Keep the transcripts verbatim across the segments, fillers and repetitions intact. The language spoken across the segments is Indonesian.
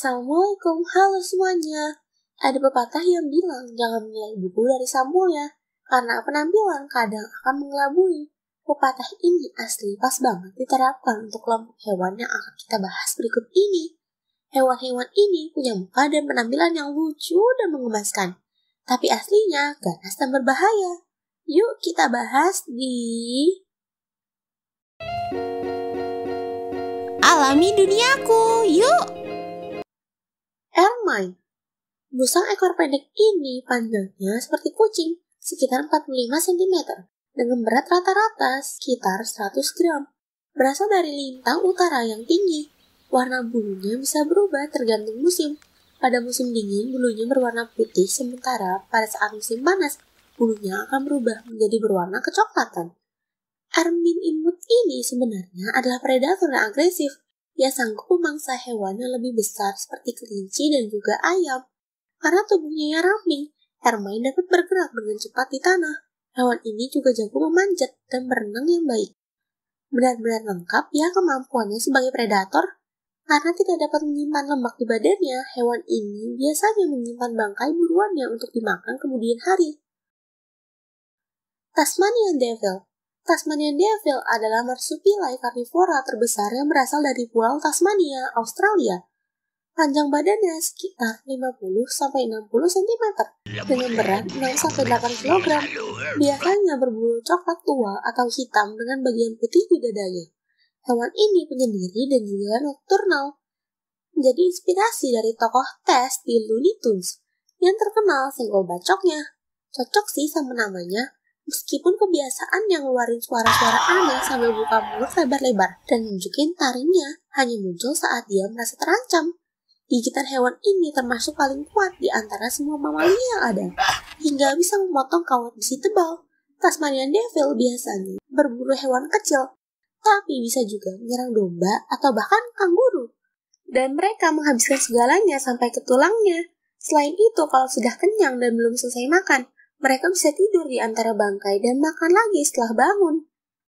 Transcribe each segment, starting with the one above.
Assalamualaikum, halo semuanya. Ada pepatah yang bilang jangan menilai buku dari sampulnya, karena penampilan kadang akan mengelabui. Pepatah ini asli pas banget diterapkan untuk kelompok hewan yang akan kita bahas berikut ini. Hewan-hewan ini punya muka dan penampilan yang lucu dan menggemaskan, tapi aslinya ganas dan berbahaya. Yuk kita bahas di Alami duniaku, yuk! Ermine. Musang ekor pendek ini panjangnya seperti kucing, sekitar empat puluh lima sentimeter, dengan berat rata-rata sekitar seratus gram. Berasal dari lintang utara yang tinggi. Warna bulunya bisa berubah tergantung musim. Pada musim dingin, bulunya berwarna putih, sementara pada saat musim panas, bulunya akan berubah menjadi berwarna kecoklatan. Ermine imut ini sebenarnya adalah predator yang agresif. Ia sanggup memangsa hewan yang lebih besar seperti kelinci dan juga ayam. Karena tubuhnya yang ramping, Ermine dapat bergerak dengan cepat di tanah. Hewan ini juga jago memanjat dan berenang yang baik. Benar-benar lengkap ya kemampuannya sebagai predator. Karena tidak dapat menyimpan lemak di badannya, hewan ini biasanya menyimpan bangkai buruannya untuk dimakan kemudian hari. Tasmanian Devil. Tasmanian Devil adalah marsupilami karnivora terbesar yang berasal dari Pulau Tasmania, Australia. Panjang badannya sekitar lima puluh sampai enam puluh sentimeter dengan berat enam sampai delapan kilogram. Biasanya berbulu coklat tua atau hitam dengan bagian putih di dadanya. Hewan ini penyendiri dan juga nokturnal. Menjadi inspirasi dari tokoh Tess di Looney Tunes yang terkenal senggol bacoknya. Cocok sih sama namanya. Meskipun kebiasaan yang ngeluarin suara-suara aneh sambil buka mulut lebar-lebar dan nunjukin taringnya hanya muncul saat dia merasa terancam. Gigitan hewan ini termasuk paling kuat di antara semua mamalia yang ada, hingga bisa memotong kawat besi tebal. Tasmanian Devil biasanya berburu hewan kecil, tapi bisa juga menyerang domba atau bahkan kanguru. Dan mereka menghabiskan segalanya sampai ke tulangnya. Selain itu, kalau sudah kenyang dan belum selesai makan, mereka bisa tidur di antara bangkai dan makan lagi setelah bangun.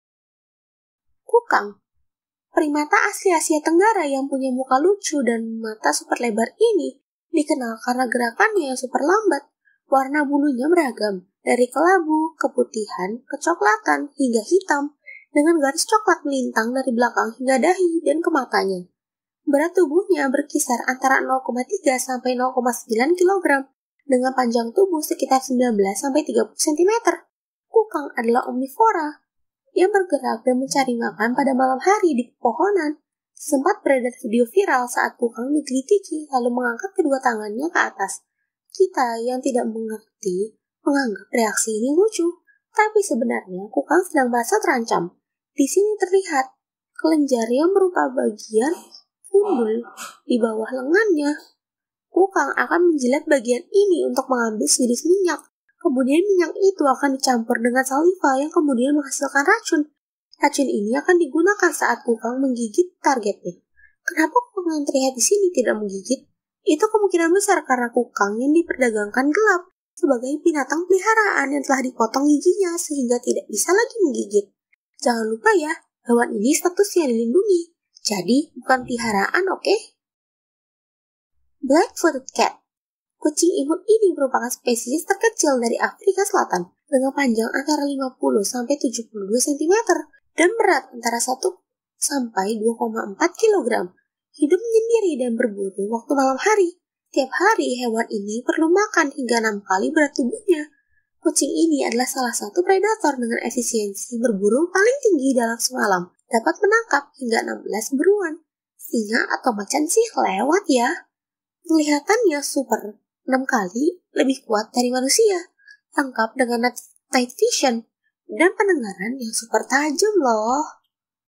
Kukang. Primata asli Asia Tenggara yang punya muka lucu dan mata super lebar ini dikenal karena gerakannya yang super lambat. Warna bulunya beragam, dari kelabu, keputihan, kecoklatan, hingga hitam, dengan garis coklat melintang dari belakang hingga dahi dan ke matanya. Berat tubuhnya berkisar antara nol koma tiga sampai nol koma sembilan kilogram. Dengan panjang tubuh sekitar sembilan belas sampai tiga puluh sentimeter. Kukang adalah omnivora yang bergerak dan mencari makan pada malam hari di pepohonan. Sempat beredar video viral saat kukang digelitiki lalu mengangkat kedua tangannya ke atas. Kita yang tidak mengerti menganggap reaksi ini lucu, tapi sebenarnya kukang sedang merasa terancam. Di sini terlihat kelenjar yang berupa bagian gundul di bawah lengannya. Kukang akan menjilat bagian ini untuk mengambil sejenis minyak. Kemudian minyak itu akan dicampur dengan saliva yang kemudian menghasilkan racun. Racun ini akan digunakan saat kukang menggigit targetnya. Kenapa kukang yang terlihat di sini tidak menggigit? Itu kemungkinan besar karena kukang yang diperdagangkan gelap sebagai binatang peliharaan yang telah dipotong giginya sehingga tidak bisa lagi menggigit. Jangan lupa ya, hewan ini statusnya dilindungi. Jadi bukan peliharaan, oke? Okay? Black-footed cat. Kucing imut ini merupakan spesies terkecil dari Afrika Selatan dengan panjang antara lima puluh sampai tujuh puluh dua sentimeter dan berat antara satu sampai dua koma empat kilogram. Hidup menyendiri dan berburu waktu malam hari. Tiap hari hewan ini perlu makan hingga enam kali berat tubuhnya. Kucing ini adalah salah satu predator dengan efisiensi berburu paling tinggi dalam semalam. Dapat menangkap hingga enam belas beruan. Singa atau macan sih lewat ya. Kelihatannya super, enam kali lebih kuat dari manusia, lengkap dengan night vision, dan pendengaran yang super tajam loh.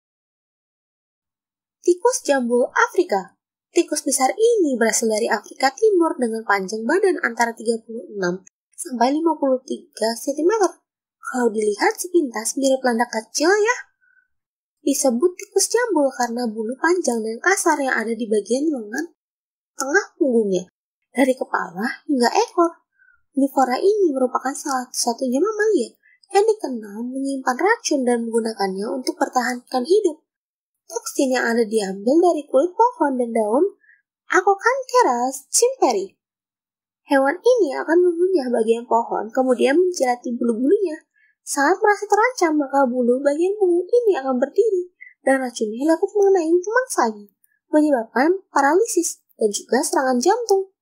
Tikus jambul Afrika. Tikus besar ini berasal dari Afrika Timur dengan panjang badan antara tiga puluh enam sampai lima puluh tiga sentimeter. Kalau dilihat sepintas mirip landak kecil ya. Disebut tikus jambul karena bulu panjang dan kasar yang ada di bagian lengan tengah punggungnya, dari kepala hingga ekor. Omnivora ini merupakan salah satunya mamalia yang dikenal menyimpan racun dan menggunakannya untuk pertahankan hidup. Toksin yang ada diambil dari kulit pohon dan daun Acanthocerus chimperi. Hewan ini akan mengunyah bagian pohon, kemudian menjilati bulu-bulunya. Saat merasa terancam, maka bulu bagian punggung ini akan berdiri, dan racunnya dapat mengenai pemangsanya, menyebabkan paralisis dan juga serangan jantung.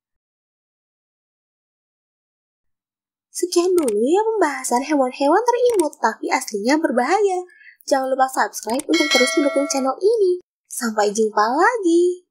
Sekian dulu ya pembahasan hewan-hewan terimut, tapi aslinya berbahaya. Jangan lupa subscribe untuk terus mendukung channel ini. Sampai jumpa lagi.